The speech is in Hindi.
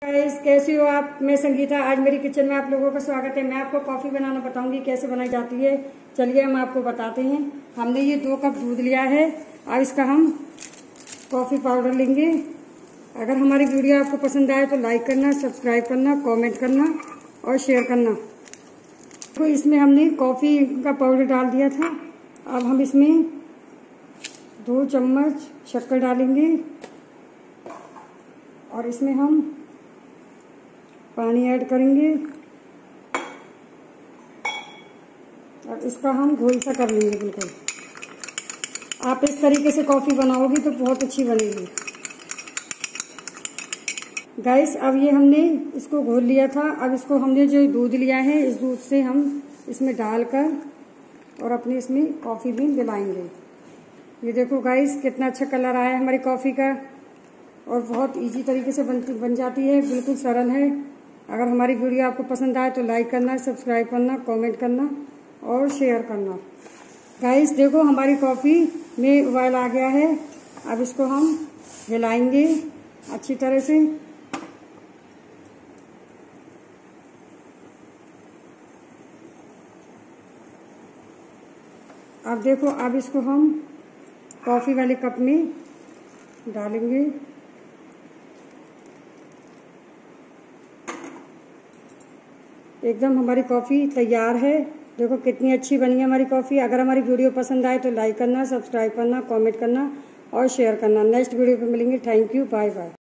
गाइस, कैसी हो आप। मैं संगीता। आज मेरी किचन में आप लोगों का स्वागत है। मैं आपको कॉफ़ी बनाना बताऊंगी कैसे बनाई जाती है। चलिए हम आपको बताते हैं। हमने ये 2 कप दूध लिया है। अब इसका हम कॉफ़ी पाउडर लेंगे। अगर हमारी वीडियो आपको पसंद आए तो लाइक करना, सब्सक्राइब करना, कमेंट करना और शेयर करना। तो इसमें हमने कॉफ़ी का पाउडर डाल दिया था। अब हम इसमें 2 चम्मच शक्कर डालेंगे और इसमें हम पानी ऐड करेंगे और इसका हम घोल सा कर लेंगे। बिल्कुल आप इस तरीके से कॉफ़ी बनाओगी तो बहुत अच्छी बनेगी। गाइस, अब ये हमने इसको घोल लिया था। अब इसको हमने जो दूध लिया है, इस दूध से हम इसमें डालकर और अपने इसमें कॉफ़ी भी मिलाएंगे। ये देखो गाइस, कितना अच्छा कलर आया है हमारी कॉफ़ी का और बहुत इजी तरीके से बन जाती है। बिल्कुल सरल है। अगर हमारी वीडियो आपको पसंद आए तो लाइक करना, सब्सक्राइब करना, कमेंट करना और शेयर करना। गाइस देखो, हमारी कॉफ़ी में उबाल आ गया है। अब इसको हम हिलाएंगे अच्छी तरह से। अब देखो, अब इसको हम कॉफ़ी वाले कप में डालेंगे। एकदम हमारी कॉफ़ी तैयार है। देखो कितनी अच्छी बनी है हमारी कॉफ़ी। अगर हमारी वीडियो पसंद आए तो लाइक करना, सब्सक्राइब करना, कमेंट करना और शेयर करना। नेक्स्ट वीडियो पे मिलेंगे। Thank you, bye bye.